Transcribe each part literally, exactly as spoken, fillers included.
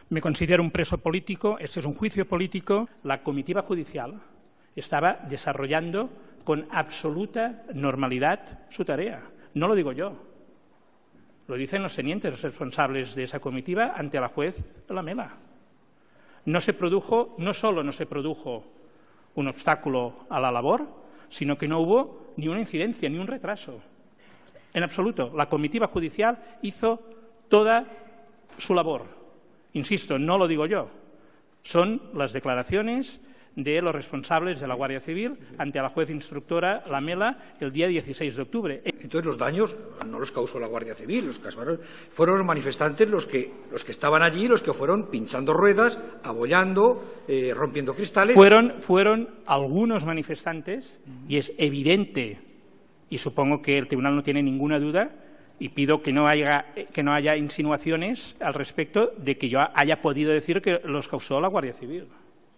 Me considero un preso político, este es un juicio político. La comitiva judicial estaba desarrollando con absoluta normalidad su tarea. No lo digo yo, lo dicen los tenientes responsables de esa comitiva ante la juez Lamela. No se produjo, no solo no se produjo un obstáculo a la labor, sino que no hubo ni una incidencia, ni un retraso. En absoluto, la comitiva judicial hizo toda su labor. Insisto, no lo digo yo, son las declaraciones de los responsables de la Guardia Civil ante la juez instructora Lamela el día dieciséis de octubre. Entonces los daños no los causó la Guardia Civil, los causaron, fueron los manifestantes los que, los que estaban allí, los que fueron pinchando ruedas, abollando, eh, rompiendo cristales. Fueron, fueron algunos manifestantes y es evidente, y supongo que el Tribunal no tiene ninguna duda, y pido que no haya, que no haya insinuaciones al respecto de que yo haya podido decir que los causó la Guardia Civil.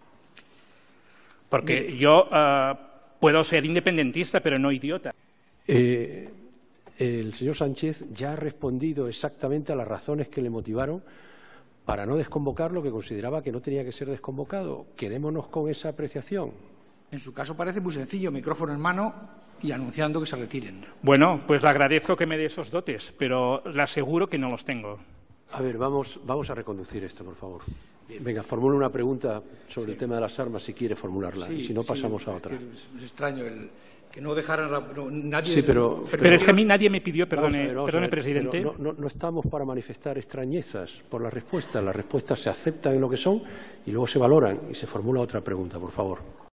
Porque Bien. yo uh, puedo ser independentista, pero no idiota. Eh, el señor Sánchez ya ha respondido exactamente a las razones que le motivaron para no desconvocarlo, que consideraba que no tenía que ser desconvocado. Quedémonos con esa apreciación. En su caso parece muy sencillo, micrófono en mano y anunciando que se retiren. Bueno, pues le agradezco que me dé esos dotes, pero le aseguro que no los tengo. A ver, vamos, vamos a reconducir esto, por favor. Bien. Venga, formule una pregunta sobre sí. el tema de las armas, si quiere formularla, sí, y si no pasamos sí, a otra. Es, es extraño el que no dejaran la, no, nadie. Sí, pero, pero, pero es que a mí nadie me pidió, perdone, ver, perdone ver, presidente. No, no, no estamos para manifestar extrañezas por las respuestas. Las respuestas se aceptan en lo que son y luego se valoran y se formula otra pregunta, por favor.